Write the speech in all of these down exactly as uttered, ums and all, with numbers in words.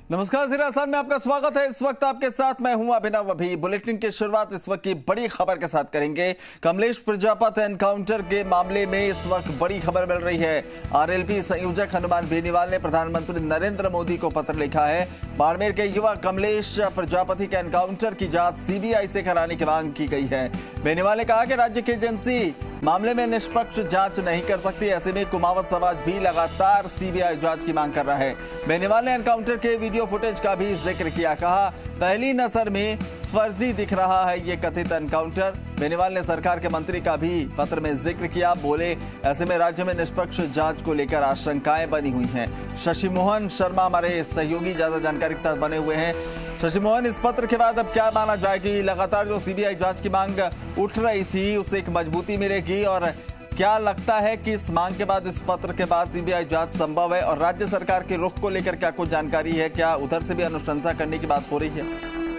नमस्कार, ज़ीरा आसान में आपका स्वागत है। इस वक्त आपके साथ मैं हूं अभिनव। अभी बुलेटिन की शुरुआत इस वक्त की बड़ी खबर के साथ करेंगे। कमलेश प्रजापति एनकाउंटर के मामले में इस वक्त बड़ी खबर मिल रही है। आरएलपी संयोजक हनुमान बेनीवाल ने प्रधानमंत्री नरेंद्र मोदी को पत्र लिखा है। बाड़मेर के युवा कमलेश प्रजापति के एनकाउंटर की जांच सीबीआई से कराने की मांग की गई है। बेनीवाल ने कहा कि राज्य की एजेंसी मामले में निष्पक्ष जांच नहीं कर सकती। ऐसे में कुमावत समाज भी लगातार सीबीआई जांच की मांग कर रहा है। बेनीवाल ने एनकाउंटर के वीडियो फुटेज का भी जिक्र किया। कहा, पहली नजर में फर्जी दिख रहा है ये कथित एनकाउंटर। बेनीवाल ने सरकार के मंत्री का भी पत्र में जिक्र किया। बोले, ऐसे में राज्य में निष्पक्ष जांच को लेकर आशंकाएं बनी हुई हैं। शशि मोहन शर्मा हमारे सहयोगी ज्यादा जानकारी के साथ बने हुए हैं। शशि मोहन, इस पत्र के बाद अब क्या माना जाए कि लगातार जो सीबीआई जांच की मांग उठ रही थी उसे एक मजबूती मिलेगी, और क्या लगता है कि इस मांग के बाद, इस पत्र के बाद सीबीआई जांच संभव है? और राज्य सरकार के रुख को लेकर क्या कुछ जानकारी है? क्या उधर से भी अनुशंसा करने की बात हो रही है?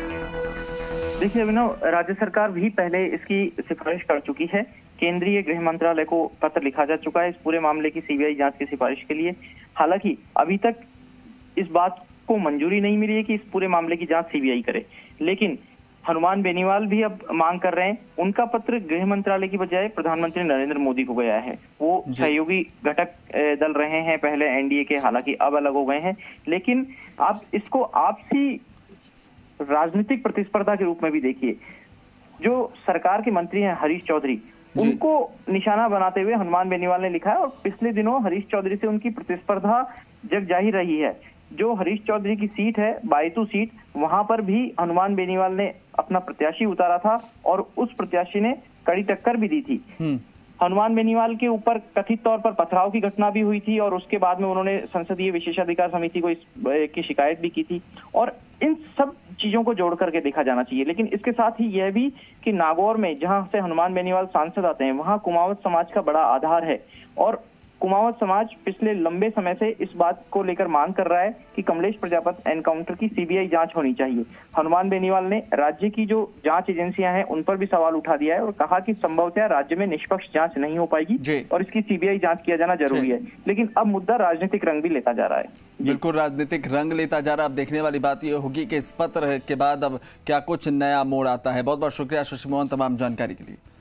देखिए अभिनव, राज्य सरकार भी पहले इसकी सिफारिश कर चुकी है। केंद्रीय गृह मंत्रालय को पत्र लिखा जा चुका है इस पूरे मामले की सीबीआई जांच की सिफारिश के लिए। हालांकि अभी तक इस बात को मंजूरी नहीं मिली है कि इस पूरे मामले की जांच सीबीआई करे, लेकिन हनुमान बेनीवाल भी अब मांग कर रहे हैं। उनका पत्र गृह मंत्रालय की बजाय प्रधानमंत्री नरेंद्र मोदी को गया है। वो सहयोगी घटक दल रहे हैं पहले एनडीए के, हालांकि अब अलग हो गए हैं, लेकिन आप इसको आपसी राजनीतिक प्रतिस्पर्धा के रूप में भी देखिए। जो सरकार के मंत्री हैं हरीश चौधरी, उनको निशाना बनाते हुए हनुमान बेनीवाल ने लिखा है, और पिछले दिनों हरीश चौधरी से उनकी प्रतिस्पर्धा जग जाहिर रही है। जो हरीश चौधरी की सीट है, बायतू सीट, वहां पर भी हनुमान बेनीवाल ने अपना प्रत्याशी उतारा था और उस प्रत्याशी ने कड़ी टक्कर भी दी थी। हनुमान बेनीवाल के ऊपर कथित तौर पर पथराव की घटना भी हुई थी, और उसके बाद में उन्होंने संसदीय विशेषाधिकार समिति को इस की शिकायत भी की थी। और इन सब चीजों को जोड़ करके देखा जाना चाहिए। लेकिन इसके साथ ही यह भी कि नागौर में जहां से हनुमान बेनीवाल सांसद आते हैं, वहां कुमावत समाज का बड़ा आधार है, और कुमावत समाज पिछले लंबे समय से इस बात को लेकर मांग कर रहा है कि कमलेश प्रजापति एनकाउंटर की सीबीआई जांच होनी चाहिए। हनुमान बेनीवाल ने राज्य की जो जांच एजेंसियां हैं उन पर भी सवाल उठा दिया है और कहा कि संभवतः राज्य में निष्पक्ष जांच नहीं हो पाएगी और इसकी सीबीआई जांच किया जाना जरूरी है। लेकिन अब मुद्दा राजनीतिक रंग भी लेता जा रहा है। बिल्कुल राजनीतिक रंग लेता जा रहा है। अब देखने वाली बात यह होगी कि इस पत्र के बाद अब क्या कुछ नया मोड़ आता है। बहुत बहुत शुक्रिया शशि मोहन तमाम जानकारी के लिए।